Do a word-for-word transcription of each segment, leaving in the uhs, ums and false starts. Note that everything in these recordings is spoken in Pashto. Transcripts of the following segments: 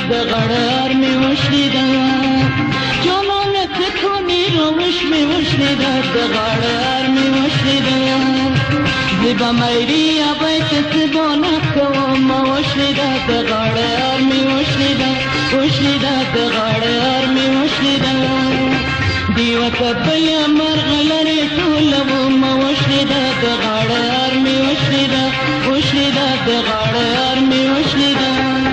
دغړار می وشلیدا جانان تکونی روش می وشلیدا دغړار می وشلیدا زبا مېری ابای تسبونه کوم وشلیدا دغړار می وشلیدا وشلیدا دغړار می وشلیدا دیو کبل مرغ لري ټولوم وشلیدا دغړار می وشلیدا وشلیدا دغړار می وشلیدا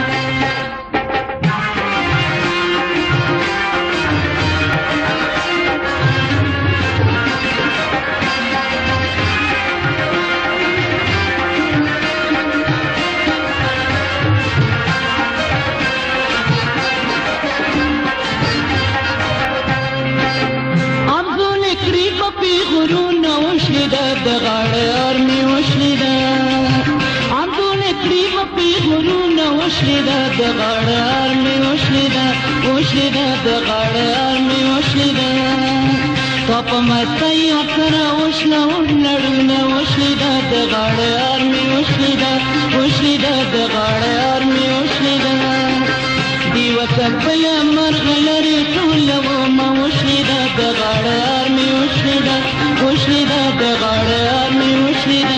غرونه وشلیدا دغړار می وشلیدا عندونه کریب په غرونه وشلیدا دغړار می وشلیدا وشلیدا دغړار می وشلیدا طپ متای اکر وشلا ولړونه وشلیدا دغړار می وشلیدا وشلیدا دغړار می وشلیدا دیو کبل مرغ لري ټولو ما وشلیدا دغړار می وشلیدا وشلیدا دغړار می وشلیدا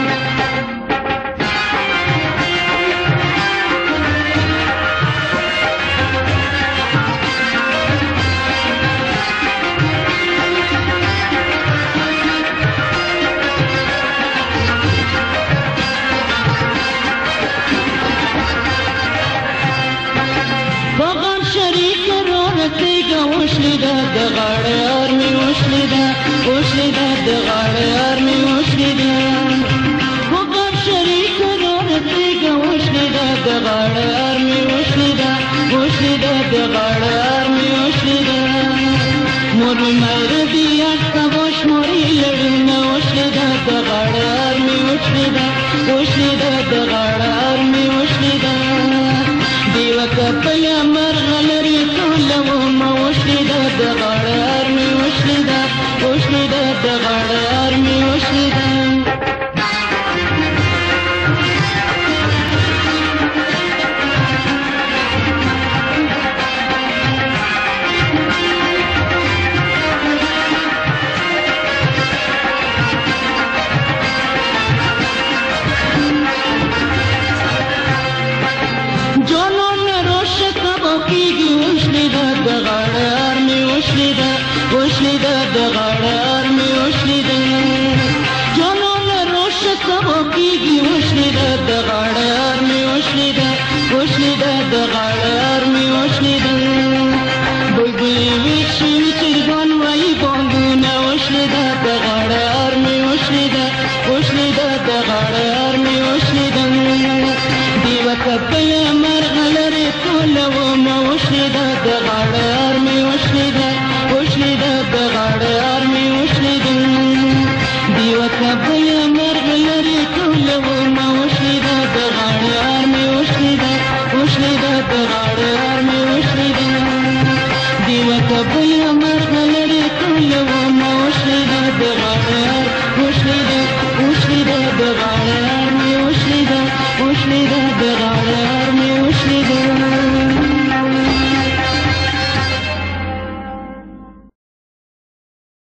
بغم شریک رورتیگا وشلیدا دغړار می وشلیدا وشلیدا دغړار می وشلیدا بغم شریک رورتیگا وشلیدا دغړار می وشلیدا وشلیدا دغړار می وشلیدا مور مېر بیا تاوش موري لړنه وشلیدا دغړار می وشلیدا وشلیدا دغړار می وشلیدا دیو کپل مرغ لري ټولو ما وشلیدا دغړار می وشلیدا وشلیدا دغړار می وشلیدا دغړار می وشلیدا وشلیدا دغړار می وشلیدا جانان روش سبا کیږي وشلیدا دغړار می وشلیدا وشلیدا دغړار می وشلیدا بلبل وشي چرګان وای باندونه وشلیدا دغړار می وشلیدا وشلیدا دغړار می وشلیدا دیو کبل مرغ لري ټولو ما وشلیدا دغړار می وشلیدا وشلیدا دغړار می وشلیدا دیو کبل مرغ لري ټولو ما وشلیدا دغړار می وشلیدا وشلیدا دغړار می وشلیدا دیو کبل مرغ لري ټولو ما وشلیدا دغړار وشلیدا وشلیدا دغړار